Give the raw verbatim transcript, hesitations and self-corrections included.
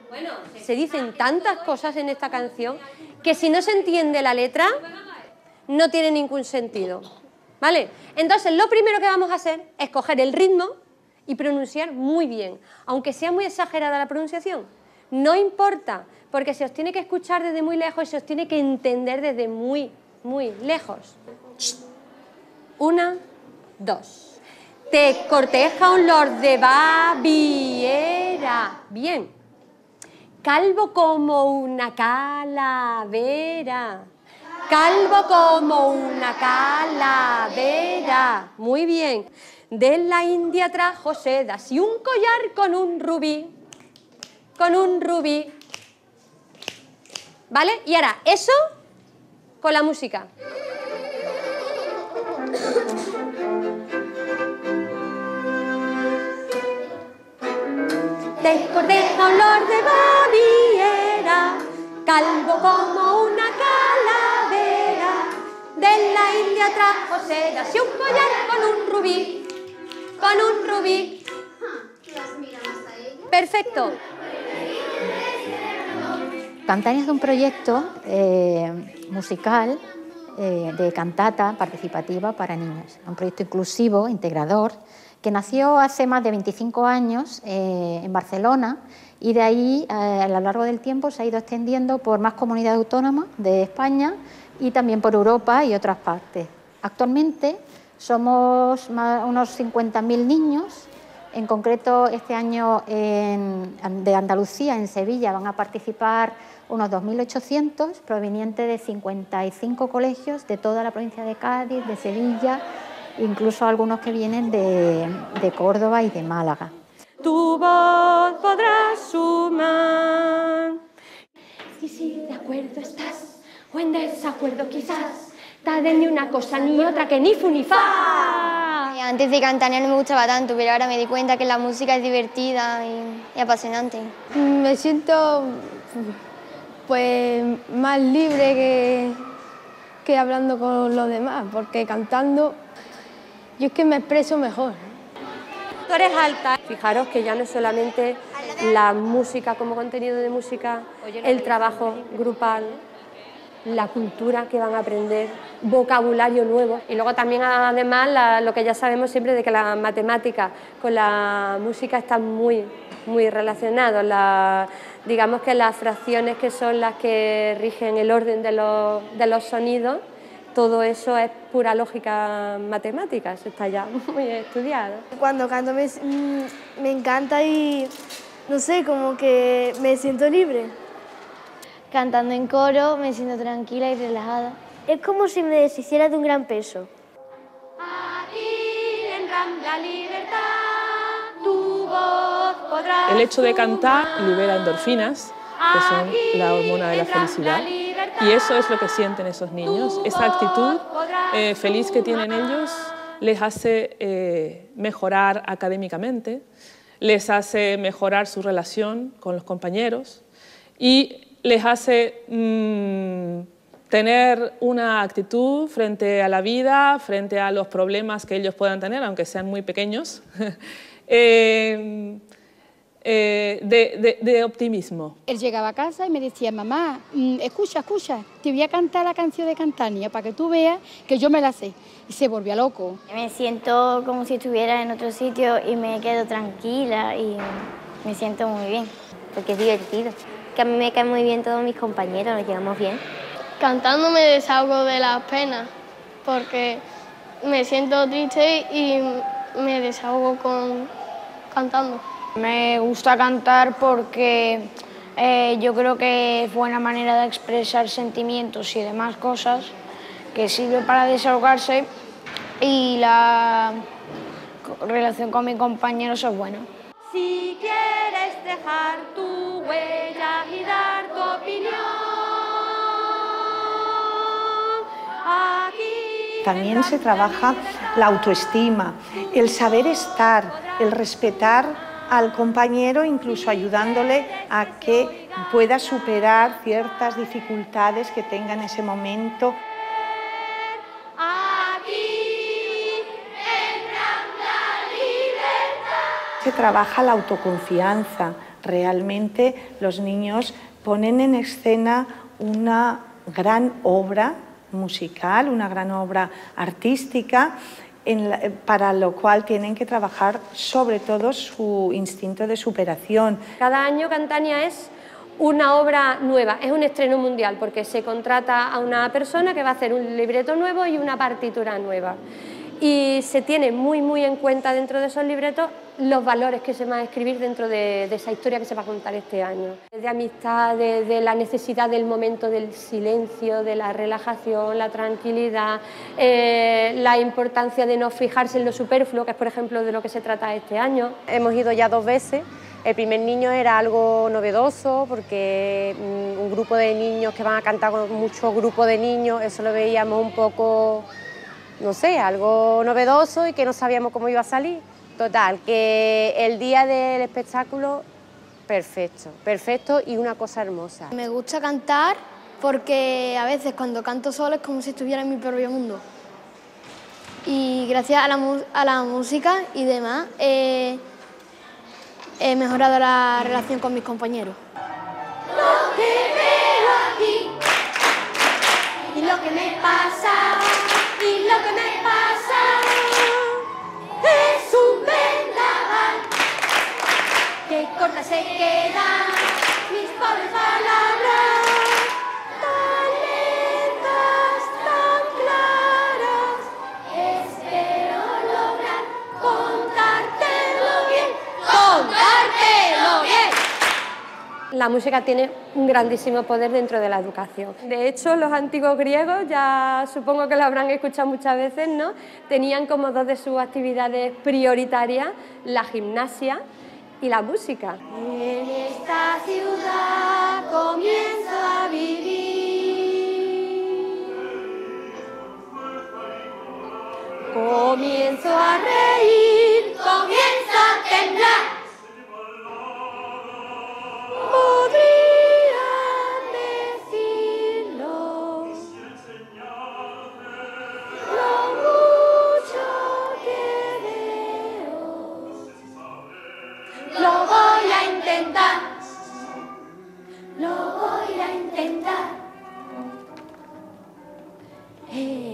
Se dicen tantas cosas en esta canción que si no se entiende la letra no tiene ningún sentido, ¿vale? Entonces lo primero que vamos a hacer es coger el ritmo y pronunciar muy bien, aunque sea muy exagerada la pronunciación. No importa, porque se os tiene que escuchar desde muy lejos y se os tiene que entender desde muy, muy lejos. Una, dos. Te corteja un lord de Baviera. Bien. Calvo como una calavera. Calvo como una calavera. Muy bien. De la India trajo sedas y un collar con un rubí. Con un rubí. ¿Vale? Y ahora, eso con la música. Te corteja un lord de Baviera, calvo como una calavera. De la India trajo sedas y un collar con un rubí. Con un rubí. Perfecto. Cantania es un proyecto eh, musical eh, de cantata participativa para niños. Un proyecto inclusivo, integrador, que nació hace más de veinticinco años eh, en Barcelona y de ahí eh, a lo largo del tiempo se ha ido extendiendo por más comunidades autónomas de España y también por Europa y otras partes. Actualmente somos más, unos cincuenta mil niños, en concreto este año en, de Andalucía, en Sevilla, van a participar unos dos mil ochocientos provenientes de cincuenta y cinco colegios de toda la provincia de Cádiz, de Sevilla, incluso algunos que vienen de, de Córdoba y de Málaga. Tu voz podrá sumar. Y si de acuerdo estás, o en desacuerdo quizás, ta de ni una cosa ni otra que ni fu ni fa. Antes de Cantania no me gustaba tanto, pero ahora me di cuenta que la música es divertida y, y apasionante. Me siento pues más libre que, que hablando con los demás, porque cantando yo es que me expreso mejor. Tú eres alta. Fijaros que ya no es solamente la música como contenido de música, el trabajo grupal, la cultura que van a aprender, vocabulario nuevo. Y luego también, además, la, lo que ya sabemos siempre de que la matemática con la música están muy, muy relacionados. La, digamos que las fracciones que son las que rigen el orden de los, de los sonidos, todo eso es pura lógica matemática, eso está ya muy estudiado. Cuando canto me, me encanta y, no sé, como que me siento libre. Cantando en coro me siento tranquila y relajada. Es como si me deshiciera de un gran peso. Aquí en la libertad, tu voz podrá. El hecho de cantar libera endorfinas, que son la hormona de la felicidad. Y eso es lo que sienten esos niños. Esa actitud eh, feliz que tienen ellos les hace eh, mejorar académicamente, les hace mejorar su relación con los compañeros y les hace mmm, tener una actitud frente a la vida, frente a los problemas que ellos puedan tener, aunque sean muy pequeños, eh, Eh, de, de, de optimismo. Él llegaba a casa y me decía, mamá, escucha, escucha, te voy a cantar la canción de Cantania para que tú veas que yo me la sé. Y se volvía loco. Me siento como si estuviera en otro sitio y me quedo tranquila y me siento muy bien, porque es divertido. Que a mí me caen muy bien todos mis compañeros, nos llevamos bien. Cantando me desahogo de las penas, porque me siento triste y me desahogo con cantando. Me gusta cantar porque eh, yo creo que es buena manera de expresar sentimientos y demás cosas, que sirve para desahogarse y la relación con mis compañeros es buena. Si quieres dejar tu huella y dar tu opinión, aquí... También se trabaja la autoestima, el saber estar, el respetar al compañero, incluso ayudándole a que pueda superar ciertas dificultades que tenga en ese momento. Aquí entra la libertad. Se trabaja la autoconfianza, realmente los niños ponen en escena una gran obra musical, una gran obra artística, en la, para lo cual tienen que trabajar sobre todo su instinto de superación. Cada año Cantania es una obra nueva, es un estreno mundial, porque se contrata a una persona que va a hacer un libreto nuevo y una partitura nueva. Y se tiene muy muy en cuenta dentro de esos libretos los valores que se van a escribir dentro de, de esa historia que se va a contar este año. De amistad, de, de la necesidad del momento del silencio, de la relajación, la tranquilidad, eh, la importancia de no fijarse en lo superfluo, que es por ejemplo de lo que se trata este año. Hemos ido ya dos veces. El primer niño era algo novedoso porque un grupo de niños que van a cantar con muchos grupos de niños, eso lo veíamos un poco, no sé, algo novedoso y que no sabíamos cómo iba a salir. Total, que el día del espectáculo, perfecto, perfecto y una cosa hermosa. Me gusta cantar porque a veces cuando canto sola es como si estuviera en mi propio mundo. Y gracias a la, a la música y demás eh, he mejorado la relación con mis compañeros. Lo que veo aquí y lo que me pasa y lo que me pasa es un vendaval que corta se quedan mis pobres palabras tan lentas, tan claras. Espero lograr contártelo bien, contártelo bien. La música tiene un grandísimo poder dentro de la educación. De hecho, los antiguos griegos, ya supongo que lo habrán escuchado muchas veces, ¿no? Tenían como dos de sus actividades prioritarias la gimnasia y la música. En esta ciudad comienzo a vivir, comienzo a reír, comienzo a temblar. Podrían decirlo, lo mucho que veo, lo voy a intentar, lo voy a intentar. Eh.